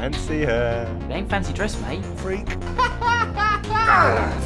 Fancy her. It ain't fancy dress, mate. Freak.